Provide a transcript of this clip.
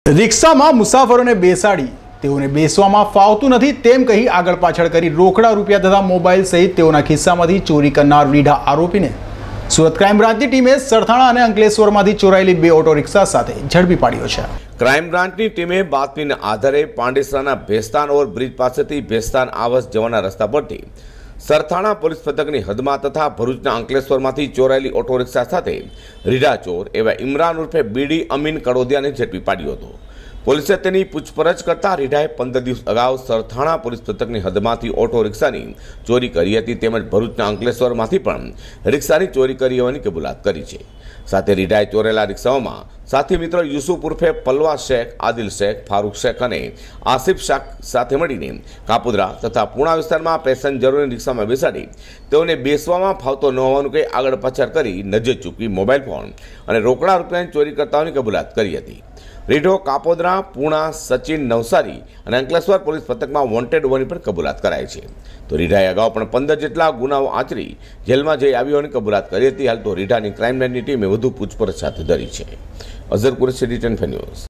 રિક્ષામાં મુસાફરોને બેસાડી તેઓને બેસવામાં ફાવતું નથી તેમ કહી આગળ પાછળ કરી રોકડા રૂપિયા તથા મોબાઈલ સહિત તેઓના ખિસ્સામાંથી ચોરી કરનાર રીઢા આરોપીને સુરત ક્રાઇમ બ્રાન્ચની ટીમે સરથાણા અને અંકલેશ્વરમાંથી ચોરાયેલી 2 ઓટો રિક્ષા સાથે ઝડપી પાડ્યો છે। ક્રાઇમ બ્રાન્ચની ટીમે બાતમીના આધારે પાંડેસરાના ભેસ્તાન ઓવરબ્રિજ પાસેથી ભેસ્તાન આવસ જવાના રસ્તા પરથી સરથાણા પોલીસ મથકની હદમાં તથા ભરૂચના અંકલેશ્વરમાંથી ચોરાયેલી ઓટો રિક્ષા સાથે રીઢા ચોર એવા ઇમરાન ઉર્ફે બીડી અમીન કડોદિયાને ઝડપી પાડ્યો હતો। પોલીસે તેની પૂછપરછ કરતા રીઢાએ 15 દિવસ અગાઉ સરથાણા પોલીસ મથકની હદમાંથી ઓટો રિક્ષાની ચોરી કરી હતી તેમજ ભરૂચના અંકલેશ્વરમાંથી પણ રિક્ષાની ચોરી કરી હોવાની કબૂલાત કરી છે। સાથે રીઢાએ ચોરેલા રિક્ષાઓમાં સાથી મિત્રો યુસુફ ઉર્ફે પલવા શેખ, આદિલ શેખ, ફારૂક શેખ અને આસિફ શાહ સાથે મળીને કાપોદ્રા તથા પૂણા વિસ્તારમાં પેસેન્જરોને રિક્ષામાં બેસાડી તેઓને બેસવામાં ફાવતો ન હોવાનું કહી આગળ પાછળ કરી નજર ચૂકવી મોબાઈલ ફોન અને રોકડા રૂપિયાની ચોરી કરતા હોવાની કબૂલાત કરી હતી। રીઢો કાપોદ્રા, પૂણા, સચિન, નવસારી અને અંકલેશ્વર પોલીસ મથકમાં વોન્ટેડ હોવાની પણ કબૂલાત કરાઈ છે। તો રીઢાએ અગાઉ પણ 15 જેટલા ગુનાઓ આચરી જેલમાં જઈ આવ્યો હોવાની કબૂલાત કરી હતી। હાલ તો રીઢાની ક્રાઇમ બ્રાન્ચની ટીમે વધુ પૂછપરછ હાથ ધરી છે। Azhar Qureshi, return news.